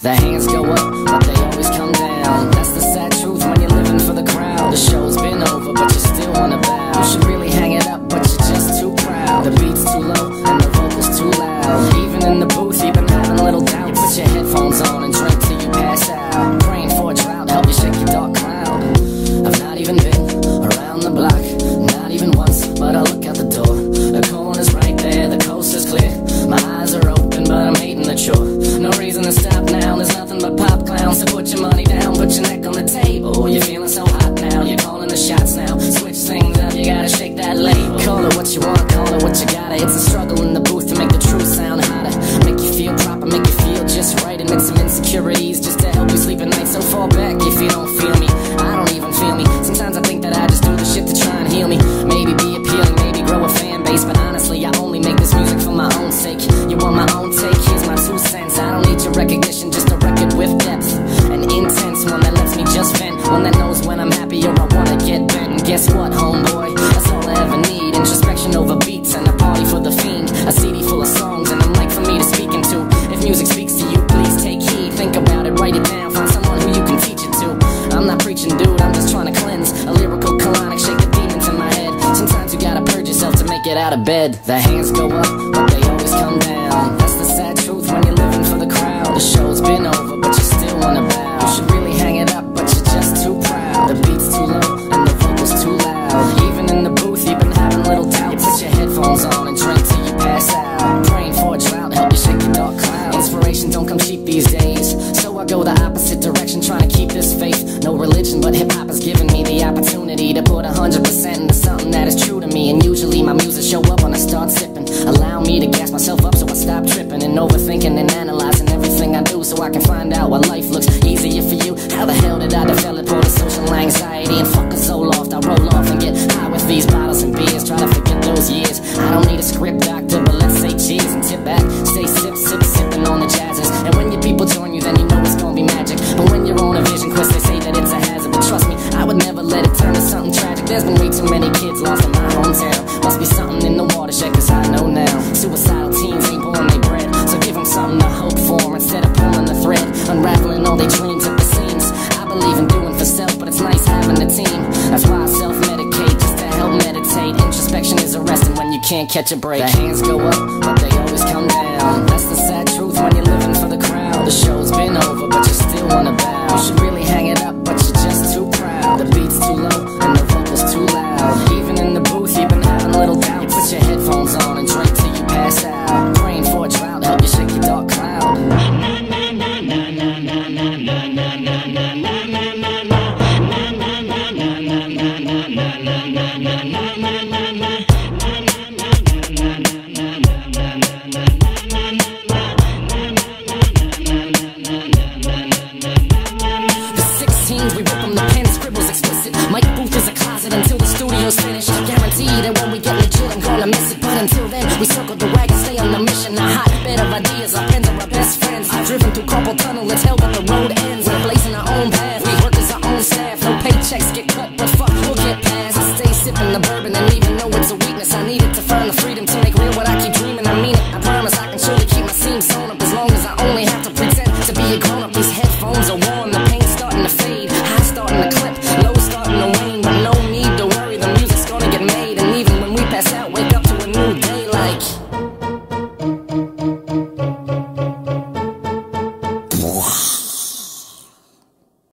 The hands go up, but they always come down. That's the sad truth when you're living for the crowd. The show's been over, but you still wanna bow. You should really hang it up, but you're just too proud. The beat's too low, and the vocal's too loud. Even in the booth, you've been having a little doubt. You put your headphones on and drink till you pass out. Praying for a drought, help you shake your dark cloud. I've not even been around the block, not even once, but I look out the door. The corner's right there, the coast is clear. My eyes are open, but I'm hating the chore. No reason to stop now, there's nothing but pop clowns. So put your money down, put your neck on the table. You're feeling so hot now, you're calling the shots now. Switch things up, you gotta shake that label. Call it what you want, call it what you gotta. It's a struggle in the booth to make the truth sound hotter. Make you feel proper, make you feel just right. Admit some insecurities just to help you sleep at night. So fall back if you don't feel me, I don't even feel me. Sometimes I think that I just do the shit to try and heal me. Maybe be appealing, maybe grow a fan base. But honestly, I only make this music for my own sake. You want my own take? Here's my 2 cents. I don't need your recognition, just a record with depth. An intense one that lets me just vent. One that knows when I'm happy or I wanna get bent. And guess what, homeboy? That's all I ever need. Introspection over beats and a party for the fiend. A CD full of songs and a mic for me to speak into. If music speaks to you, please take heed. Think about it, write it down, find someone who you can teach it to. I'm not preaching, dude, I'm just trying to cleanse. A lyrical colonic, shake the demons in my head. Sometimes you gotta purge yourself to make it out of bed. The hands go up, but they always come down. That's the sad truth when you're living for the crowd. The show's been over, but you still wanna bow. You should really hang it up, but you're just too proud. The beat's too low, and the vocal's too loud. Even in the booth, you've been having little doubt. You put your headphones on and drink till you pass out. Praying for a drought, help you shake your dark cloud. Inspiration don't come cheap these days, so I go the opposite direction, trying to keep this faith. No religion, but hip-hop has given me the opportunity to put 100% into something that is true to me. And usually my music show up when I start sipping. Allow me to gas myself up so I stop tripping and overthinking and analyzing everything I do, so I can find out what life looks easier for you. How the hell did I develop all the social anxiety and fuck a Zoloft? I roll off and get high with these bottles and beers, try to forget those years. I don't need a script doctor, but let's say cheers and tip back. Stay sipping on the jazzes. And when your people join you, then you know it's gonna be magic. But when you're on a vision quest, they say that it's a hazard. But trust me, I would never let it turn to something tragic. There's been way too many kids lost in my hometown. Must be something in the watershed, cause I know now. Suicidal teens ain't born, they bred. So give them something to hope for instead of pulling the thread, unraveling all their dreams at the seams. I believe in doing for self, but it's nice having a team. That's why I self-medicate, just to help meditate. Introspection is arresting when you can't catch a break. The hands go up, but they always come down. That's the sad truth when you're living for the crowd. The show's been over, but you still wanna bow. You should really hang it up, but you're just too proud. The beat's too low, and the vocal's too loud. Even in the booth, you've been having a little doubt. You put your headphones on and drink till you pass out. Praying for a drought, help you shake your dark cloud. We rip them, the pen scribbles explicit. Mike Booth is a closet until the studio's finished. Guarantee that when we get legit, I'm gonna miss it. But until then, we circle the wagon, stay on the mission. A hotbed of ideas, our pens are our best friends. I've driven through carpal tunnel, it's hell but the road ends. We're blazing our own path.